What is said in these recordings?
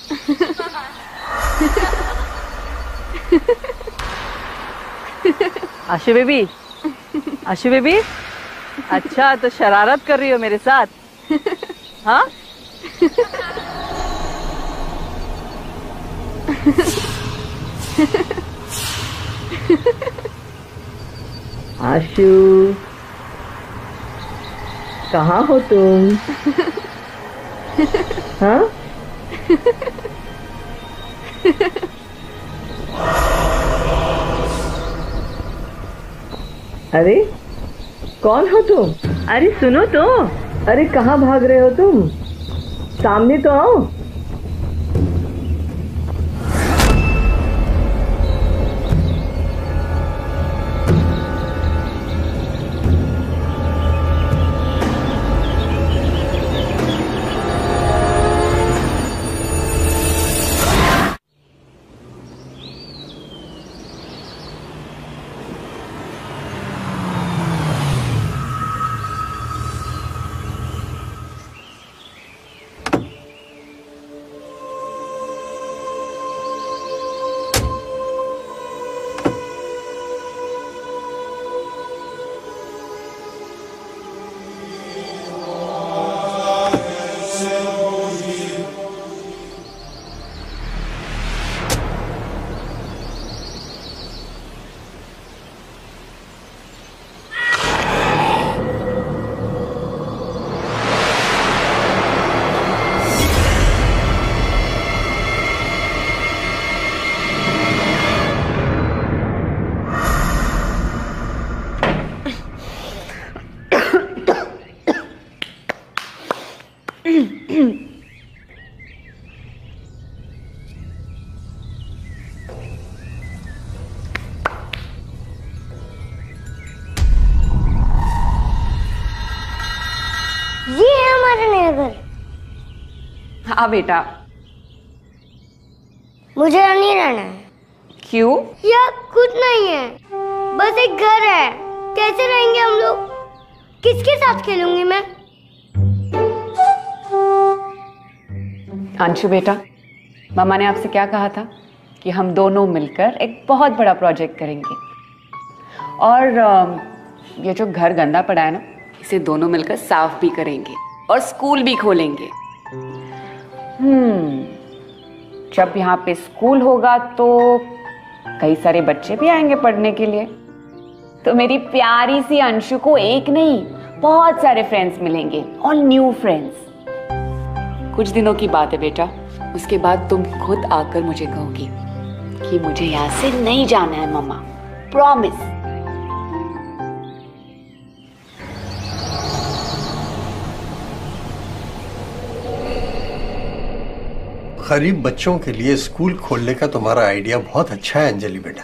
आशु baby, Ashu baby, अच्छा तो शरारत कर रही हो मेरे साथ? हाँ? आशु, कहाँ हो तुम? हाँ? अरे कौन हो तुम? अरे सुनो तो, अरे कहाँ भाग रहे हो तुम? सामने तो आओ। हाँ बेटा, मुझे यहाँ नहीं रहना है। क्यों? यहाँ कुछ नहीं है, बस एक घर है। कैसे रहेंगे हम लोग? किसके साथ खेलूंगी मैं? अंशु बेटा, मामा ने आपसे क्या कहा था कि हम दोनों मिलकर एक बहुत बड़ा प्रोजेक्ट करेंगे, और ये जो घर गंदा पड़ा है ना, इसे दोनों मिलकर साफ भी करेंगे और स्कूल भी खोलेंगे। जब यहाँ पे स्कूल होगा तो कई सारे बच्चे भी आएंगे पढ़ने के लिए, तो मेरी प्यारी सी अंशु को एक नहीं बहुत सारे फ्रेंड्स मिलेंगे, ऑल न्यू फ्रेंड्स। कुछ दिनों की बात है बेटा, उसके बाद तुम खुद आकर मुझे कहोगी कि मुझे यहाँ से नहीं जाना है मम्मा, प्रॉमिस। गरीब बच्चों के लिए स्कूल खोलने का तुम्हारा आइडिया बहुत अच्छा है अंजलि बेटा,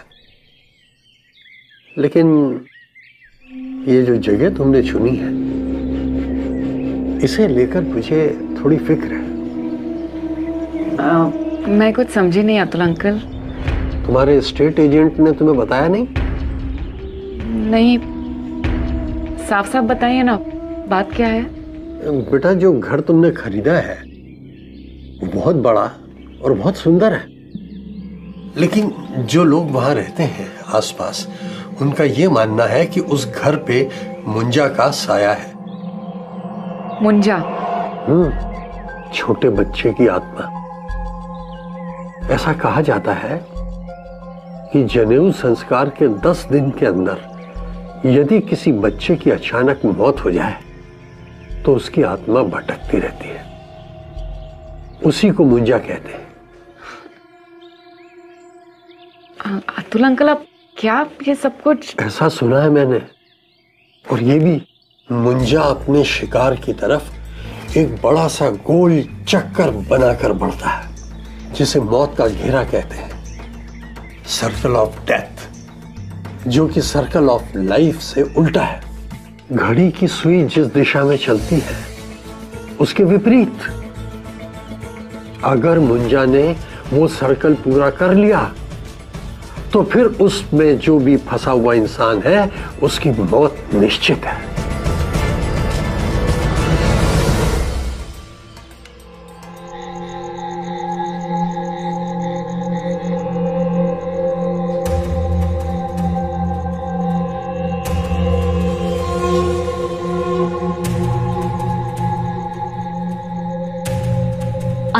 लेकिन ये जो जगह तुमने चुनी है, इसे लेकर मुझे थोड़ी फिक्र है। मैं कुछ समझी नहीं अतुल अंकल। तुम्हारे स्टेट एजेंट ने तुम्हें बताया नहीं? नहीं, साफ साफ बताइए ना, बात क्या है? बेटा, जो घर तुमने खरीदा है वो बहुत बड़ा और बहुत सुंदर है, लेकिन जो लोग वहां रहते हैं आसपास, उनका ये मानना है कि उस घर पे मुंजा का साया है। मुंजा? छोटे बच्चे की आत्मा। ऐसा कहा जाता है कि जनेऊ संस्कार के 10 दिन के अंदर यदि किसी बच्चे की अचानक मौत हो जाए तो उसकी आत्मा भटकती रहती है, उसी को मुंजा कहते हैं। अतुल अंकल, आप क्या ये सब कुछ? ऐसा सुना है मैंने, और ये भी मुंजा अपने शिकार की तरफ एक बड़ा सा गोल चक्कर बनाकर बढ़ता है, जिसे मौत का घेरा कहते हैं, सर्कल ऑफ डेथ, जो कि सर्कल ऑफ लाइफ से उल्टा है। घड़ी की सुई जिस दिशा में चलती है उसके विपरीत। अगर मुंजा ने वो सर्कल पूरा कर लिया तो फिर उसमें जो भी फंसा हुआ इंसान है उसकी मौत निश्चित है।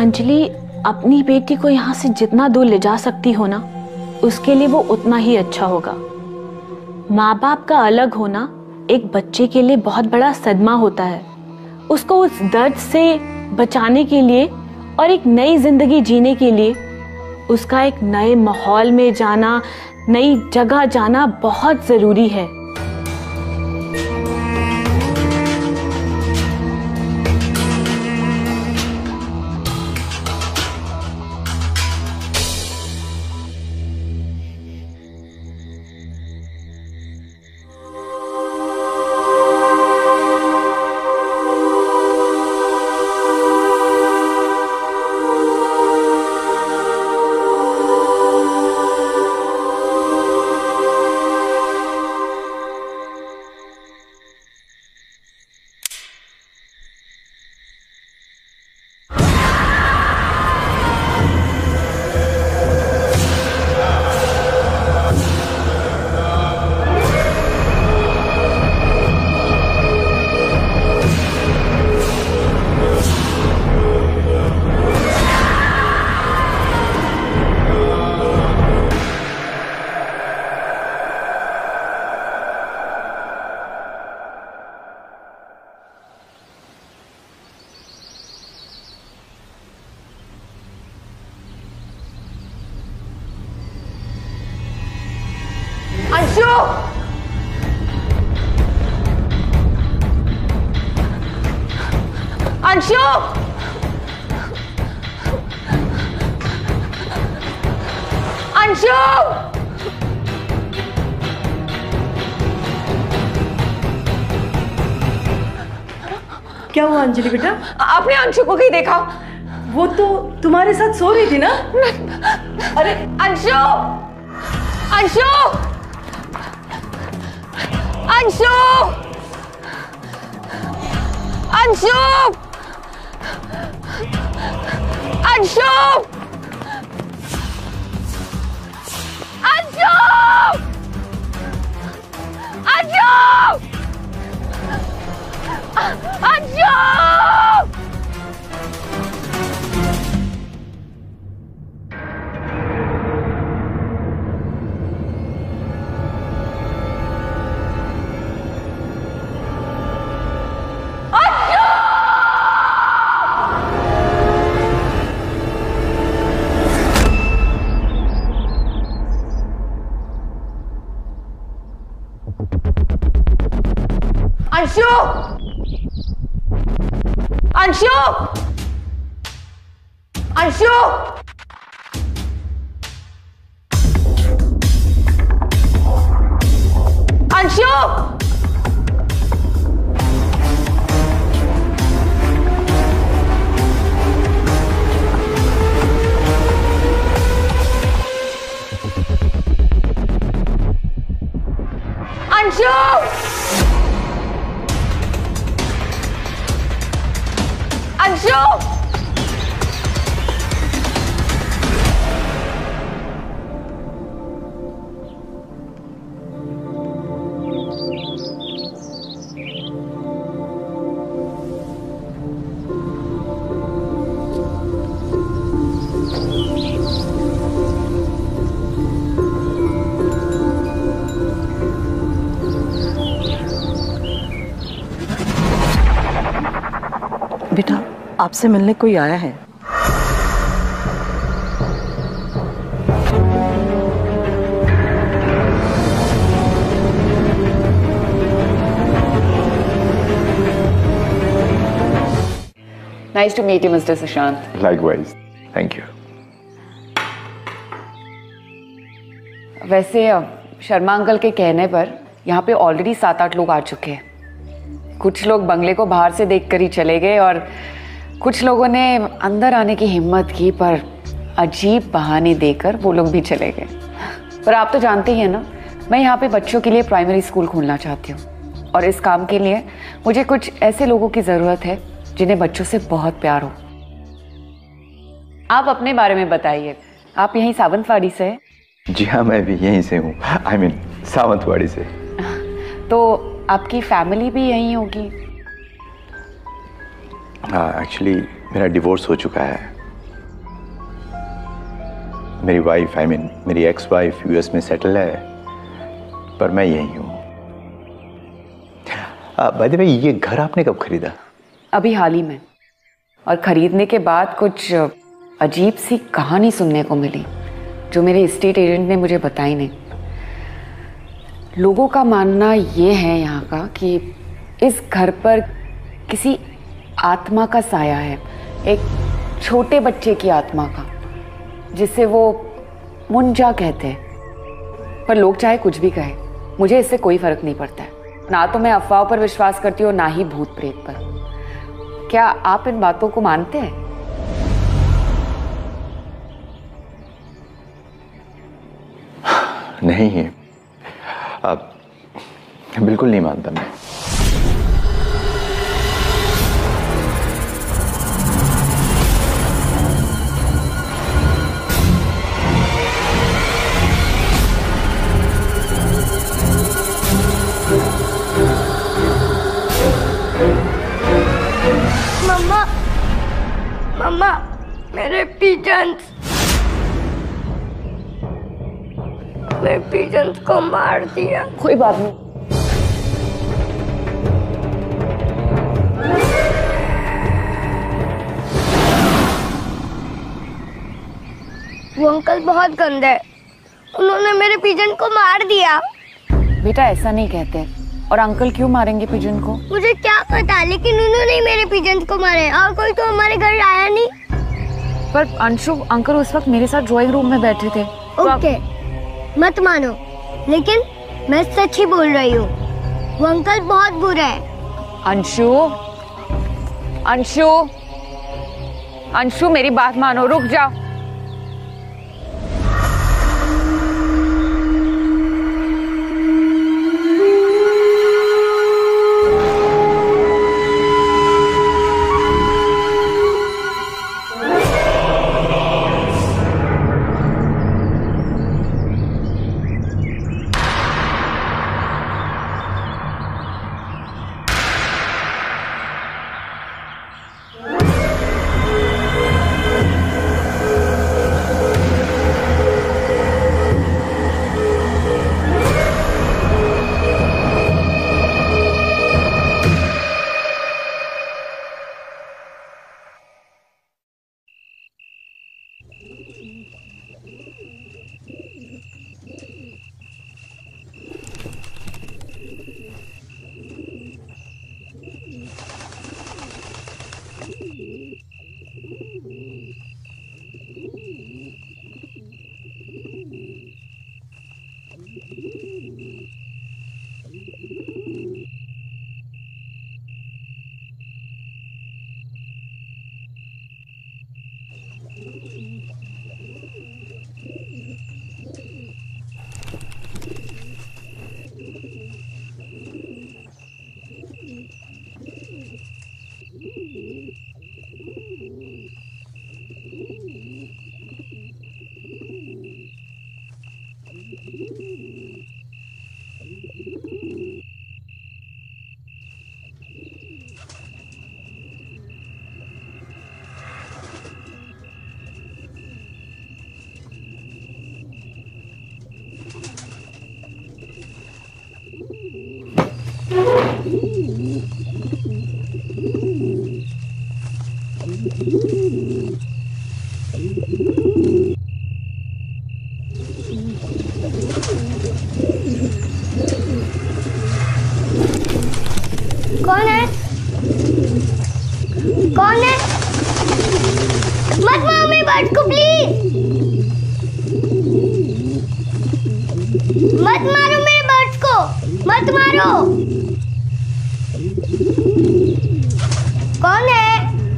अंजलि अपनी बेटी को यहाँ से जितना दूर ले जा सकती हो ना, उसके लिए वो उतना ही अच्छा होगा। माँ बाप का अलग होना एक बच्चे के लिए बहुत बड़ा सदमा होता है। उसको उस दर्द से बचाने के लिए और एक नई जिंदगी जीने के लिए उसका एक नए माहौल में जाना, नई जगह जाना बहुत जरूरी है। अंशु! अंशु! क्या हुआ अंजलि बेटा? आपने अंशु को कहीं देखा? वो तो तुम्हारे साथ सो रही थी ना? अरे अंशु! अंशु! अंशु! अंशु! अंशु! अंशु! अंशु! अंशु! अंशु! अंशु! अंशु! अंशु! अंशु! अंशु! बेटा, आपसे मिलने कोई आया है। Nice to meet you, Mr. Sushant. Likewise. Thank you. वैसे शर्मा अंकल के कहने पर यहाँ पे ऑलरेडी 7-8 लोग आ चुके हैं। कुछ लोग बंगले को बाहर से देखकर ही चले गए और कुछ लोगों ने अंदर आने की हिम्मत की, पर अजीब बहाने देकर वो लोग भी चले गए। पर आप तो जानते ही हैं ना, मैं यहाँ पे बच्चों के लिए प्राइमरी स्कूल खोलना चाहती हूँ और इस काम के लिए मुझे कुछ ऐसे लोगों की ज़रूरत है जिन्हें बच्चों से बहुत प्यार हो। आप अपने बारे में बताइए, आप यहीं सावंतवाड़ी से हैं? जी हाँ, मैं भी यहीं से हूँ। I mean, सावंतवाड़ी से। तो आपकी फैमिली भी यहीं होगी? हाँ, एक्चुअली मेरा डिवोर्स हो चुका है मेरी वाइफ मेरी एक्स वाइफ यूएस में सेटल है, पर मैं यही हूँ। बाय द वे, ये घर आपने कब खरीदा? अभी हाल ही में। और खरीदने के बाद कुछ अजीब सी कहानी सुनने को मिली जो मेरे एस्टेट एजेंट ने मुझे बताई नहीं। लोगों का मानना ये है यहाँ का कि इस घर पर किसी आत्मा का साया है, एक छोटे बच्चे की आत्मा का, जिसे वो मुंजा कहते हैं। पर लोग चाहे कुछ भी कहे, मुझे इससे कोई फर्क नहीं पड़ता है। ना तो मैं अफवाहों पर विश्वास करती हूँ, ना ही भूत प्रेत पर। क्या आप इन बातों को मानते हैं? नहीं, अब बिल्कुल नहीं मानता मैं। मम्मा, मम्मा, मेरे पिजन्स को मार दिया। कोई बात नहीं। वो अंकल बहुत गंदे हैं, उन्होंने मेरे पिजन को मार दिया। बेटा ऐसा नहीं कहते। और अंकल क्यों मारेंगे पिजन को? मुझे क्या पता, लेकिन उन्होंने मेरे पिजन को मारे और कोई तो हमारे घर आया नहीं। पर अंशु, अंकल उस वक्त मेरे साथ ड्राइंग रूम में बैठे थे। ओके, मत मानो, लेकिन मैं सच ही बोल रही हूँ। वो अंकल बहुत बुरा है। अंशु, अंशु, अंशु, मेरी बात मानो, रुक जाओ। कौन है? कौन है? मत मारो मेरे बर्ड को प्लीज। मत मारो मेरे बर्ड्स को, मत मारो। कौन है?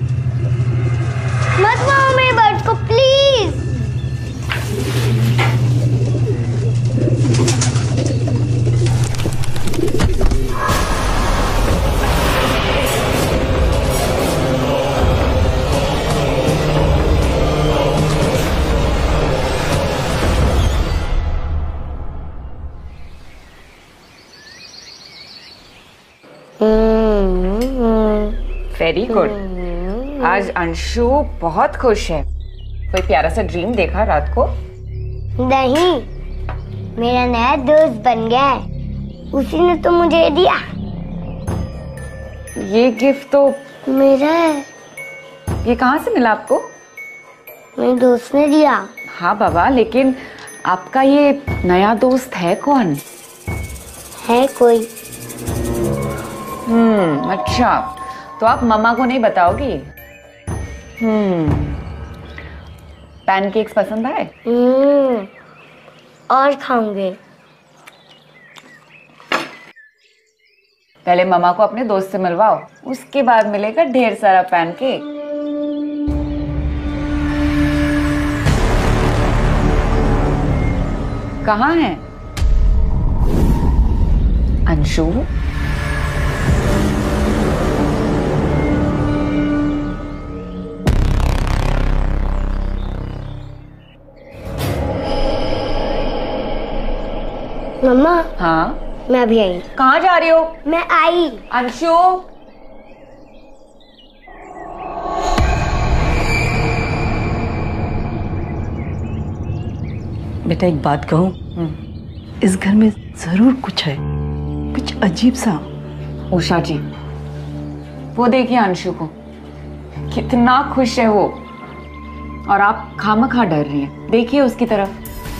मत मारो मेरे बर्ड्स को प्लीज। Very good. आज अंशु बहुत खुश है। कोई प्यारा सा ड्रीम देखा रात को? नहीं, मेरा नया दोस्त बन गया है, उसी ने तो मुझे दिया। ये गिफ्ट तो मेरा है। ये कहाँ से मिला आपको? मेरे दोस्त ने दिया। हाँ बाबा, लेकिन आपका ये नया दोस्त है कौन? है कोई। अच्छा, तो आप मम्मा को नहीं बताओगी? पैनकेक्स पसंद आए? और खाऊंगे। पहले मम्मा को अपने दोस्त से मिलवाओ, उसके बाद मिलेगा ढेर सारा पैनकेक। कहाँ है अंशु? मम्मा। हाँ, मैं अभी आई। कहाँ जा रही हो? मैं आई। अंशु, बेटा एक बात कहूँ, इस घर में जरूर कुछ है, कुछ अजीब सा। उषा जी, वो देखिए अंशु को, कितना खुश है वो, और आप खामखा डर रही हैं। देखिए उसकी तरफ।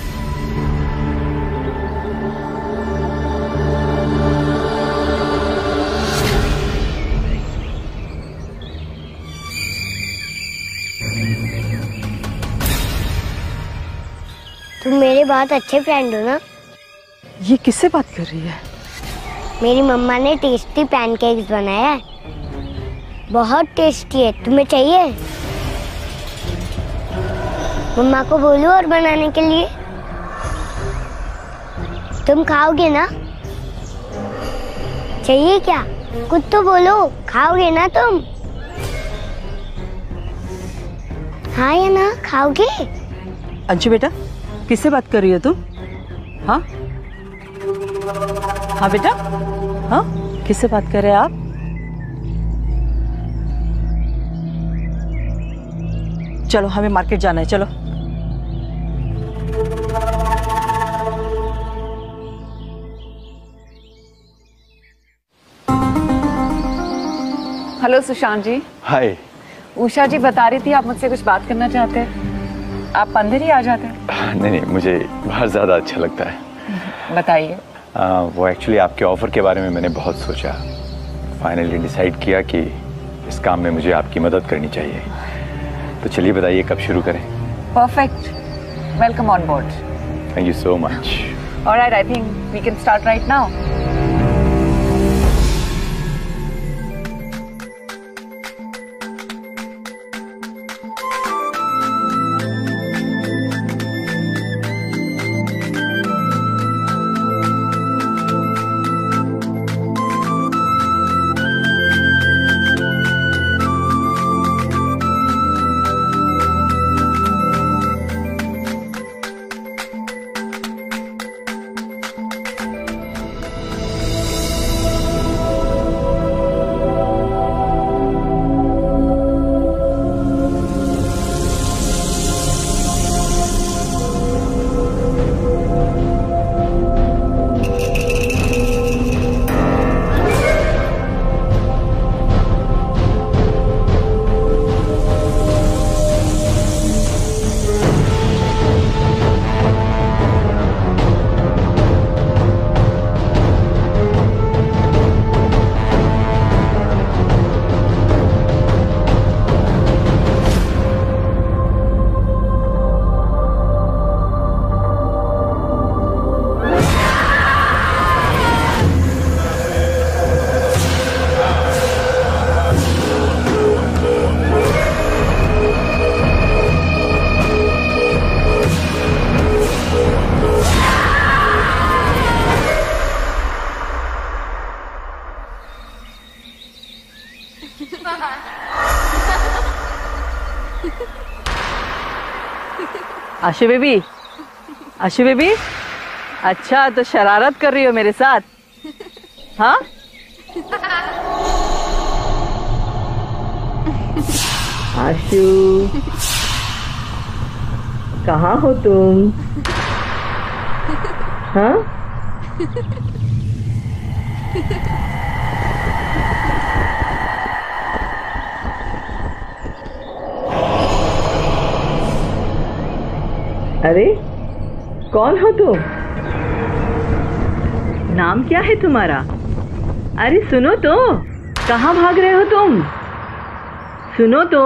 तुम मेरे बहुत अच्छे फ्रेंड हो ना। ये किससे बात कर रही है? मेरी मम्मा ने टेस्टी पैनकेक्स बनाया है, बहुत टेस्टी है। तुम्हें चाहिए? मम्मा को बोलो और बनाने के लिए। तुम खाओगे ना? चाहिए क्या? कुछ तो बोलो, खाओगे ना तुम? हाँ या ना, खाओगे? अंशु बेटा, किससे बात कर रही हो तुम? हाँ हाँ बेटा, हाँ किससे बात कर रहे हैं आप? चलो हमें मार्केट जाना है, चलो। हेलो सुशांत जी। हाय। उषा जी बता रही थी आप मुझसे कुछ बात करना चाहते हैं। आप अंदर ही आ जाते हैं। नहीं, मुझे बाहर ज़्यादा अच्छा लगता है। बताइए। वो एक्चुअली आपके ऑफ़र के बारे में मैंने बहुत सोचा, फाइनली डिसाइड किया कि इस काम में मुझे आपकी मदद करनी चाहिए। तो चलिए बताइए कब शुरू करें? Perfect, welcome on board. Thank you so much. Alright, I think we can start right now. Ashu baby, Ashu baby, अच्छा तो शरारत कर रही हो मेरे साथ? हाँ आशु, कहाँ हो तुम? हाँ? अरे कौन हो तुम? नाम क्या है तुम्हारा? अरे सुनो तो, कहाँ भाग रहे हो तुम? सुनो तो।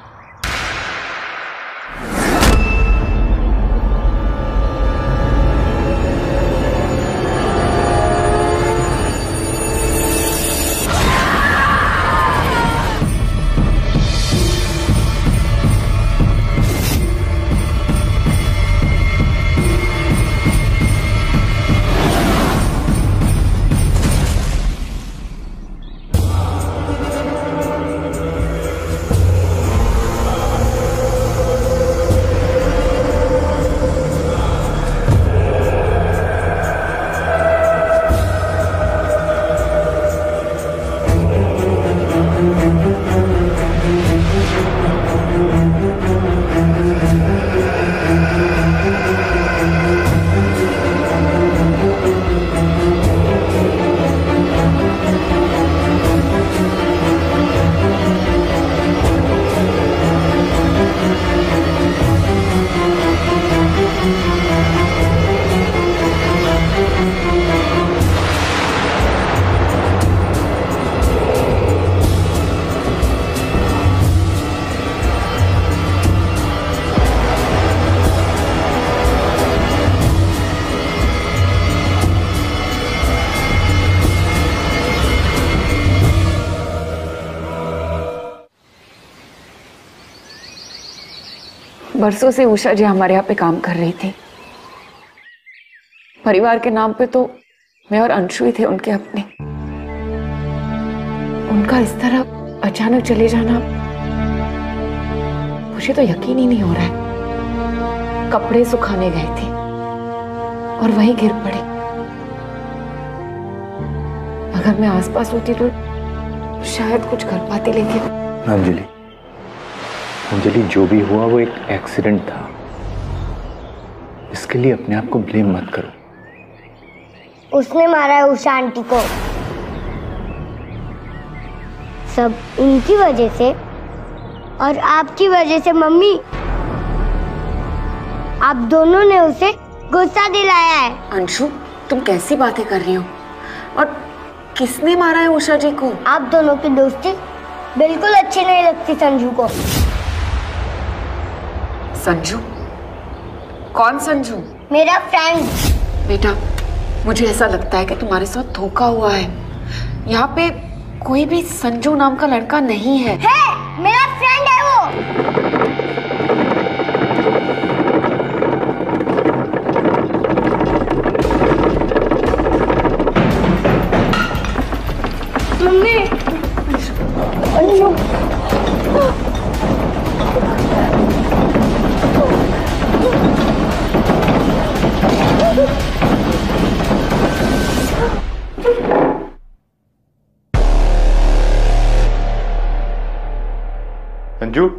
बरसों से उषा जी हमारे यहाँ पे काम कर रही थी। परिवार के नाम पे तो मैं और अंशु ही थे उनके अपने। उनका इस तरह अचानक चले जाना मुझे तो यकीन ही नहीं हो रहा है। कपड़े सुखाने गए थे और वहीं गिर पड़े। अगर मैं आसपास होती तो शायद कुछ कर पाती, लेकिन अंजलि, अंजलि जो भी हुआ वो एक एक्सीडेंट था। इसके लिए अपने आप को ब्लेम मत करो। उसने मारा है उषा आंटी को। सब इनकी वजह से और आपकी वजह से मम्मी। आप दोनों ने उसे गुस्सा दिलाया है। अंशु, तुम कैसी बातें कर रही हो? और किसने मारा है उषा जी को? आप दोनों की दोस्ती बिल्कुल अच्छी नहीं लगती संजू को। संजू? कौन संजू? मेरा फ्रेंड। बेटा, मुझे ऐसा लगता है कि तुम्हारे साथ धोखा हुआ है। यहाँ पे कोई भी संजू नाम का लड़का नहीं है। मेरा फ्रेंड है वो। मम्मी, अंशु। संजू,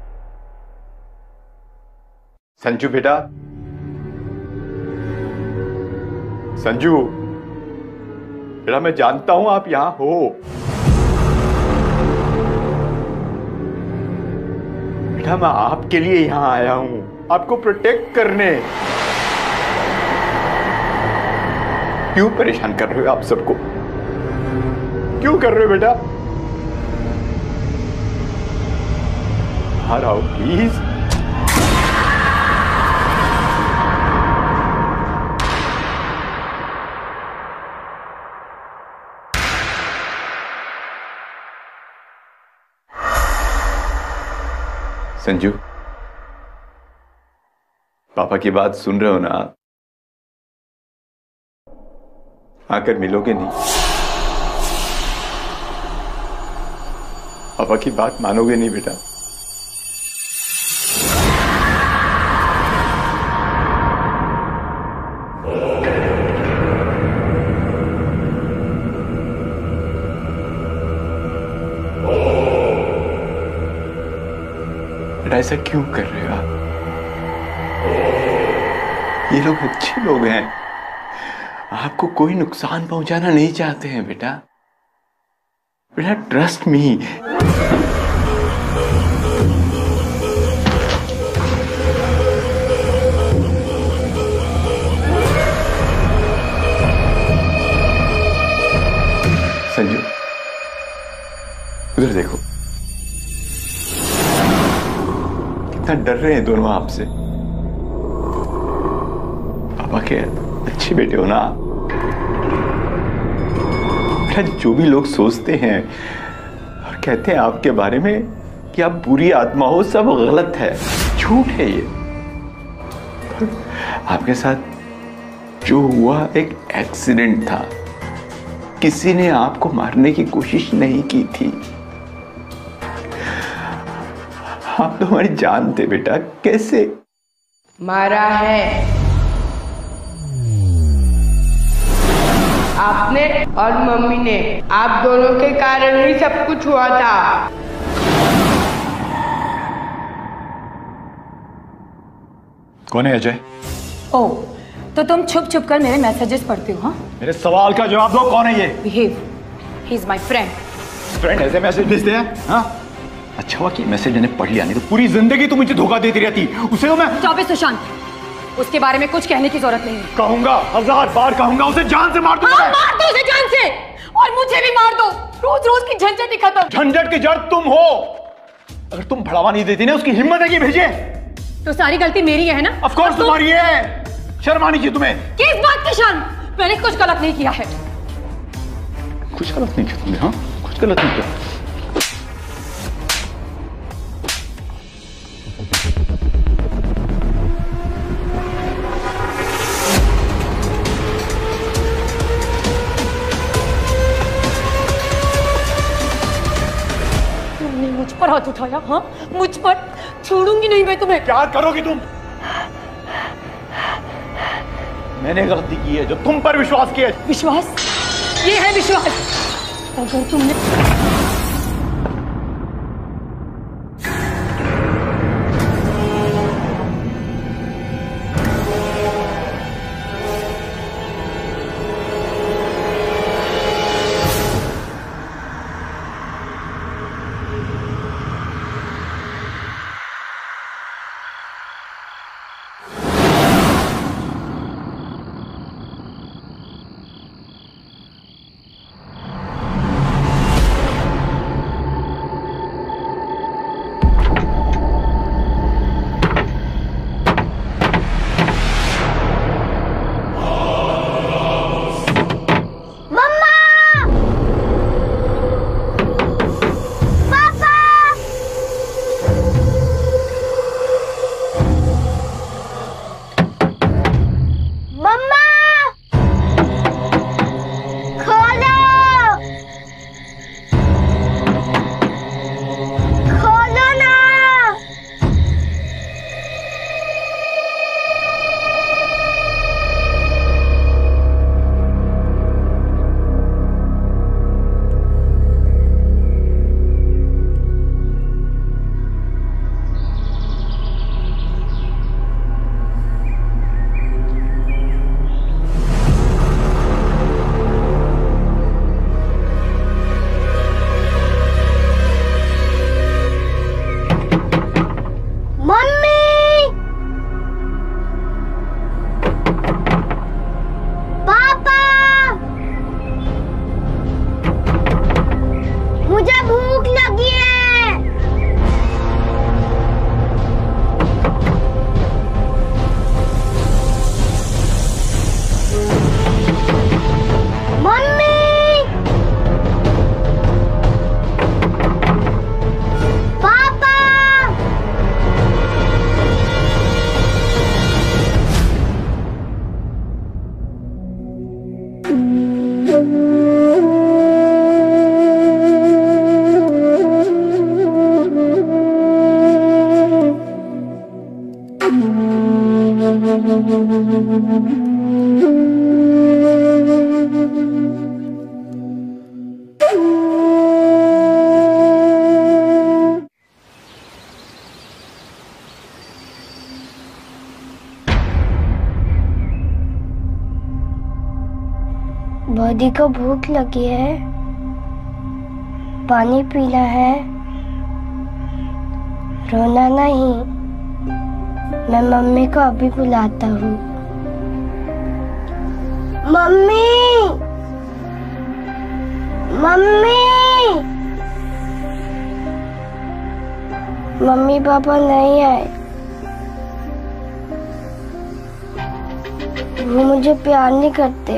संजू बेटा, संजू बेटा, मैं जानता हूं आप यहां हो। बेटा, मैं आपके लिए यहां आया हूं, आपको प्रोटेक्ट करने। क्यों परेशान कर रहे हो आप सबको? क्यों कर रहे हो बेटा? बाहर आओ प्लीज। संजू, पापा की बात सुन रहे हो ना? आकर मिलोगे नहीं? पापा की बात मानोगे नहीं बेटा? ऐसा क्यों कर रहे हो आप? ये लोग अच्छे लोग हैं, आपको कोई नुकसान पहुंचाना नहीं चाहते हैं बेटा। बेटा ट्रस्ट मी। संजू उधर देखो, कितना डर रहे हैं दोनों आपसे। पापा के अच्छे बेटे हो ना। बेटा जो भी लोग सोचते हैं और कहते हैं आपके बारे में कि आप बुरी आत्मा हो, सब गलत है, झूठ है ये। आपके साथ जो हुआ एक एक्सीडेंट था, किसी ने आपको मारने की कोशिश नहीं की थी। आप तो हमारी जान थे बेटा। कैसे मारा है आपने और मम्मी ने। आप दोनों के कारण ही सब कुछ हुआ था। कौन है अजय? ओह, तो तुम छुप छुप कर मेरे मैसेजेस पढ़ते हो? हाँ, मेरे सवाल का जवाब दो, कौन है ये? Behave, he is my friend. Friend ऐसे मैसेज भेजते हैं? हाँ, अच्छा हुआ कि मैसेज मैंने पढ़ लिया, नहीं तो पूरी जिंदगी तुम मुझे धोखा देती रहती। उसे तो मैं चौबे सुशांत, उसके बारे में कुछ कहने की जरूरत नहीं है। कहूंगा, 1000 बार कहूंगा, उसे जान से मार दूंगा। हाँ, मार दो उसे जान से, और मुझे भी मार दो। रोज रोज की झंझट ही खत्म। झंझट की जड़ तुम हो। अगर तुम बढ़ावा नहीं देती ना, उसकी हिम्मत है कि भेजे। तो सारी गलती मेरी है ना? ऑफ कोर्स तुम्हारी है। शर्म आनी चाहिए तुम्हें। किस बात की शर्म? मैंने कुछ गलत नहीं किया है। कुछ गलत नहीं किया तुमने? हाँ, कुछ गलत नहीं किया। तुमने मुझ पर हाथ उठाया? हाँ, मुझ पर। छोड़ूंगी नहीं मैं तुम्हें। क्या करोगी तुम? मैंने गलती की है जो तुम पर विश्वास किया। विश्वास? ये है विश्वास? अगर तुमने बॉडी को भूख लगी है, पानी पीना है, रोना नहीं। मैं मम्मी को अभी बुलाता हूँ। मम्मी, मम्मी, मम्मी पापा नहीं आए। वो मुझे प्यार नहीं करते।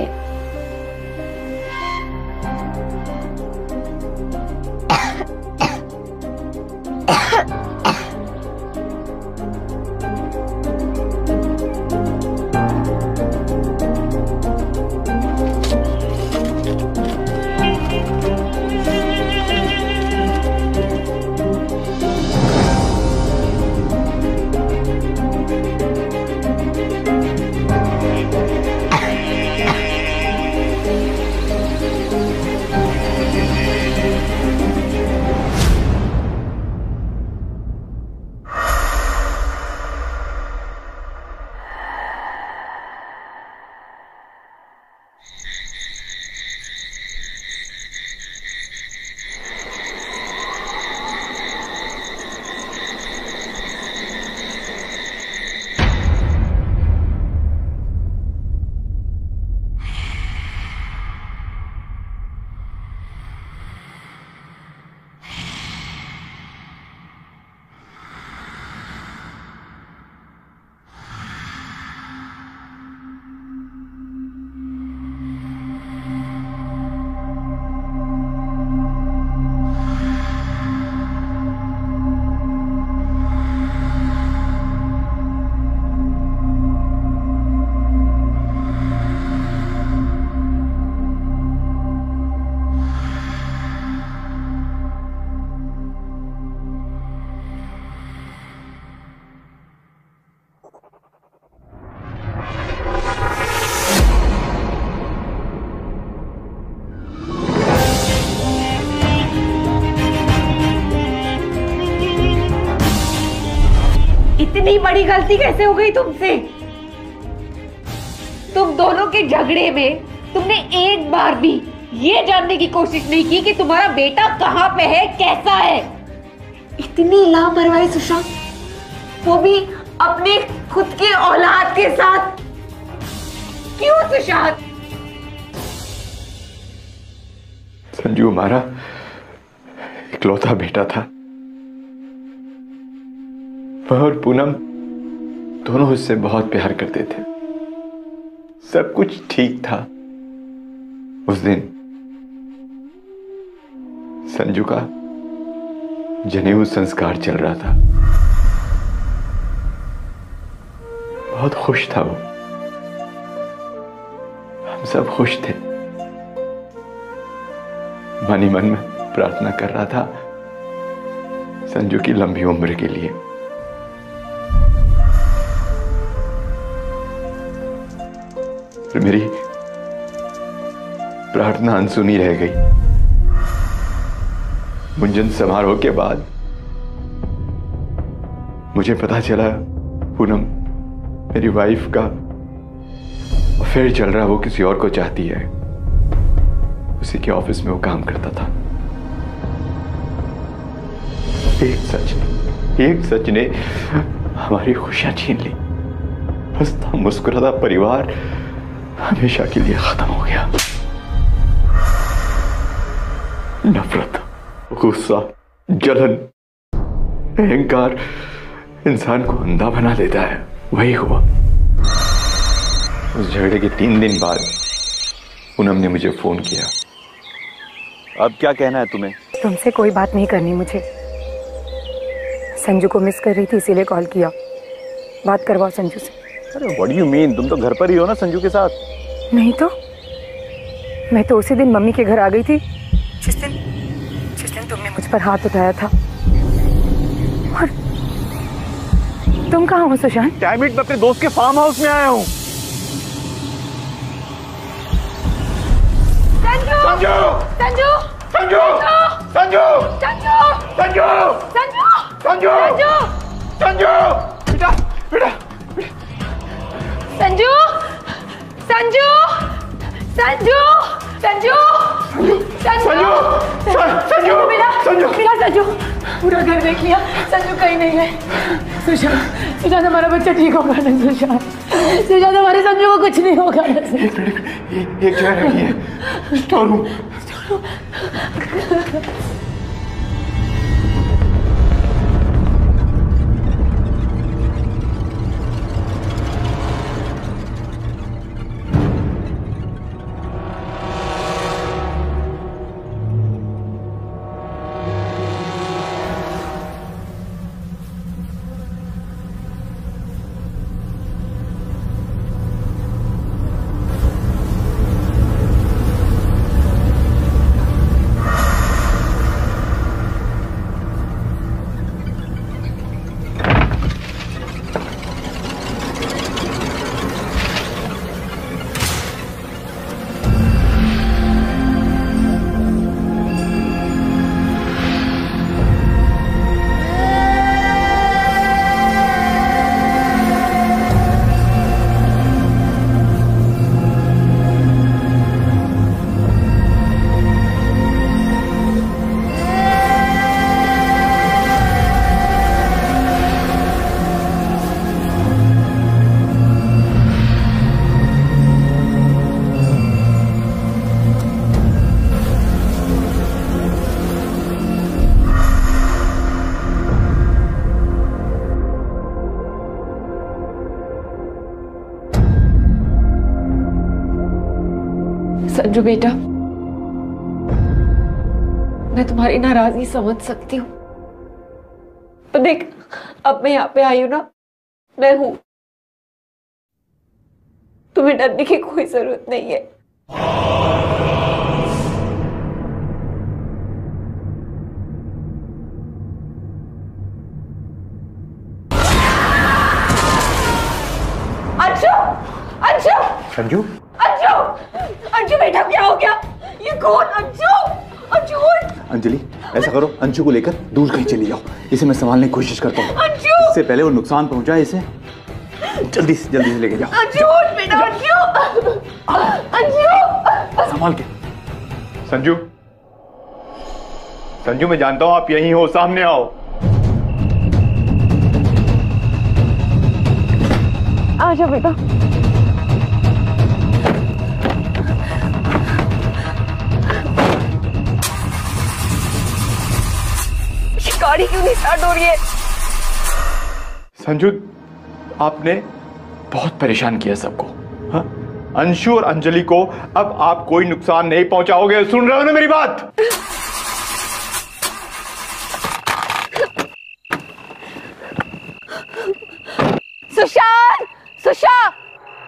इतनी बड़ी गलती कैसे हो गई तुमसे? तुम दोनों के झगड़े में तुमने एक बार भी ये जानने की कोशिश नहीं की कि तुम्हारा बेटा कहाँ पे है, कैसा है। इतनी लापरवाही सुशांत, वो भी अपने खुद के औलाद के साथ। क्यों सुशांत? संजू हमारा इकलौता बेटा था। वह और पूनम दोनों उससे बहुत प्यार करते थे। सब कुछ ठीक था। उस दिन संजू का जनेऊ संस्कार चल रहा था। बहुत खुश था वो। हम सब खुश थे। मन ही मन में प्रार्थना कर रहा था संजू की लंबी उम्र के लिए। मेरी प्रार्थना अनसुनी रह गई। मुंजन समारोह के बाद मुझे पता चला पूनम मेरी वाइफ का अफेयर चल रहा, वो किसी और को चाहती है। उसी के ऑफिस में वो काम करता था। एक सच ने हमारी खुशियां छीन ली। हंसता मुस्कुराता परिवार हमेशा के लिए खत्म हो गया। नफरत, गुस्सा, जलन, अहंकार इंसान को अंधा बना देता है। वही हुआ। उस झगड़े के 3 दिन बाद पूनम ने मुझे फोन किया। अब क्या कहना है तुम्हें? तुमसे कोई बात नहीं करनी मुझे। संजू को मिस कर रही थी इसीलिए कॉल किया। बात करवाओ संजू से। अरे व्हाट डू यू मीन? तुम तो घर पर ही हो ना संजू के साथ। नहीं तो मैं तो उसी दिन मम्मी के घर आ गई थी जिस दिन तुमने मुझ पर हाथ उठाया था। और तुम कहाँ हो सुशांत? डैम इट, मैं अपने दोस्त के फार्म हाउस में आया हूँ। संजू! संजू! संजू! संजू! संजू! संजू! संजू! संजू! संजू! बेटा, बेटा, संजू! संजू! संजू! पूरा घर देख लिया, संजू कहीं नहीं है। सुशांत, सुशांत हमारा बच्चा ठीक होगा ना? सुशांत, सुशांत हमारे संजू को कुछ नहीं होगा ना? एक जगह रखी है, स्टोर रूम। संजू बेटा, मैं तुम्हारी नाराजगी समझ सकती हूँ, पर देख अब मैं यहाँ पे आई हूँ ना, मैं हूं, तुम्हें डरने की कोई जरूरत नहीं है। अंशु, अंशु, संजू, अंशु, अंशु बेटा क्या हो गया? ये कौन? अंशु, अंशु उठ। अंजलि ऐसा करो, अंशु को लेकर दूर कहीं चली जाओ, इसे मैं संभालने की कोशिश करता हूँ। अंशु, इससे पहले वो नुकसान पहुंचाए, इसे जल्दी से लेके जाओ। अंशु उठ बेटा, अंशु, अंशु संभाल के। संजू, संजू मैं जानता हूँ आप यहीं हो, सामने आओ। आजा बेटा। गाड़ी क्यों नहीं स्टार्ट हो रही है? संजू, आपने बहुत परेशान किया सबको। हाँ? अंशु और अंजलि को अब आप कोई नुकसान नहीं पहुंचाओगे, सुन रहे हो ना मेरी बात? सुशांत, सुशांत,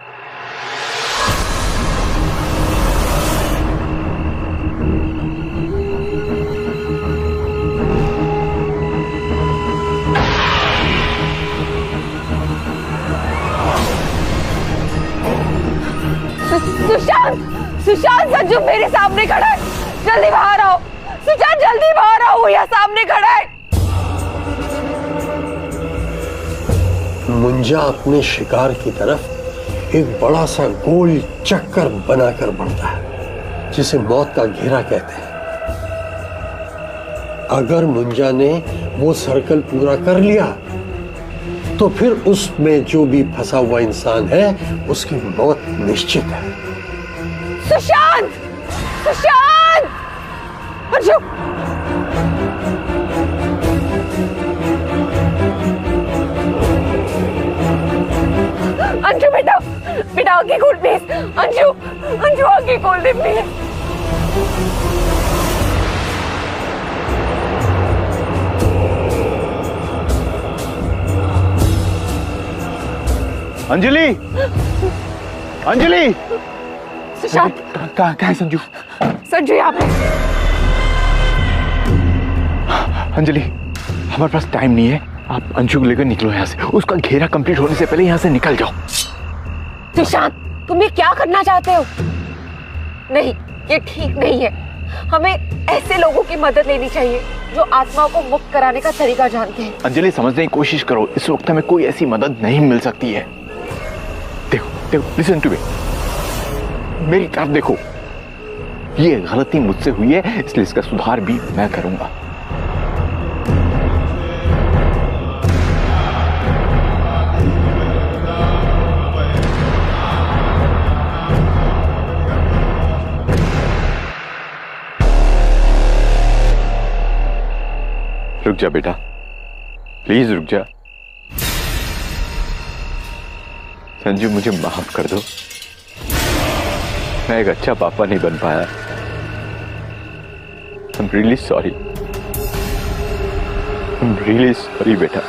सुशांत, सुशांत, संजू मेरे सामने खड़ा है, जल्दी बाहर आओ। सुशांत जल्दी बाहर आओ, वो यहाँ सामने खड़ा है। मुंजा अपने शिकार की तरफ एक बड़ा सा गोल चक्कर बनाकर बढ़ता है, जिसे मौत का घेरा कहते हैं। अगर मुंजा ने वो सर्कल पूरा कर लिया तो फिर उसमें जो भी फंसा हुआ इंसान है उसकी मौत निश्चित है। सुशांत, सुशांत, अंशु, अंशु बेटा, बेटा आगे खोल प्लीज। अंशु, अंशु आगे खोल दे प्लीज। अंजलि, अंजलि, सुशांत, कहाँ है संजू? संजू यहाँ पे। अंजलि, हमारे पास टाइम नहीं है, आप अंशु को लेकर निकलो यहाँ से। उसका घेरा कंप्लीट होने से पहले यहाँ से निकल जाओ। सुशांत, तुम ये क्या करना चाहते हो? नहीं, ये ठीक नहीं है। हमें ऐसे लोगों की मदद लेनी चाहिए जो आत्माओं को मुक्त कराने का तरीका जानते हैं। अंजलि समझने की कोशिश करो, इस वक्त हमें कोई ऐसी मदद नहीं मिल सकती है। देखो, देखो, लिसन टू मी, मेरी तरफ देखो। ये गलती मुझसे हुई है, इसलिए इसका सुधार भी मैं करूंगा। जा बेटा, प्लीज रुक जा। संजू मुझे माफ कर दो, मैं एक अच्छा पापा नहीं बन पाया। I'm really sorry. I'm really sorry बेटा।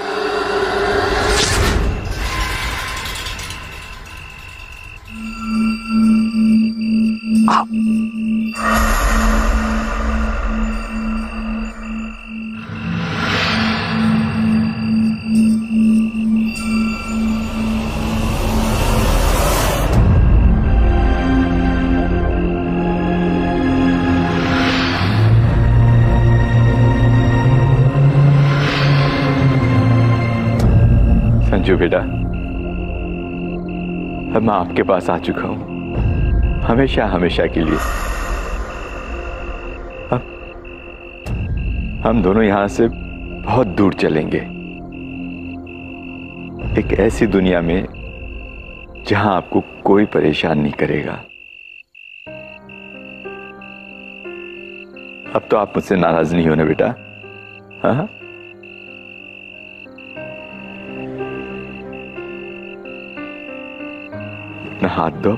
संजू बेटा, अब मैं आपके पास आ चुका हूं, हमेशा हमेशा के लिए। अब हम दोनों यहां से बहुत दूर चलेंगे, एक ऐसी दुनिया में जहां आपको कोई परेशान नहीं करेगा। अब तो आप मुझसे नाराज नहीं होने बेटा। हाँ, अपना हाथ दो।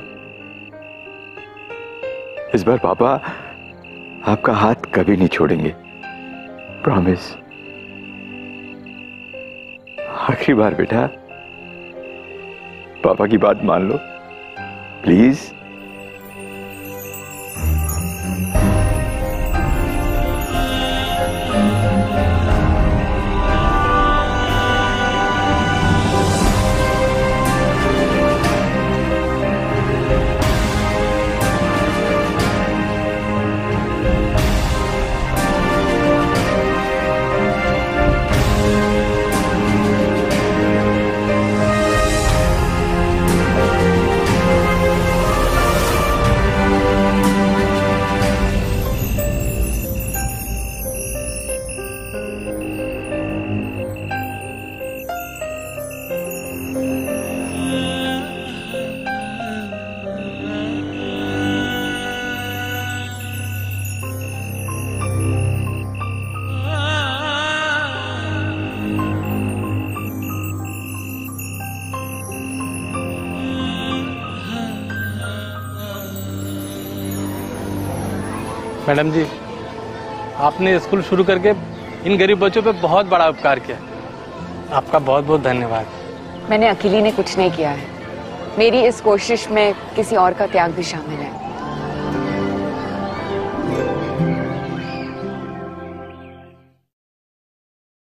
इस बार पापा आपका हाथ कभी नहीं छोड़ेंगे, प्रॉमिस। आखिरी बार बेटा, पापा की बात मान लो प्लीज। मैडम जी, आपने स्कूल शुरू करके इन गरीब बच्चों पे बहुत बड़ा उपकार किया, आपका बहुत बहुत धन्यवाद। मैंने अकेली ने कुछ नहीं किया है, मेरी इस कोशिश में किसी और का त्याग भी शामिल है।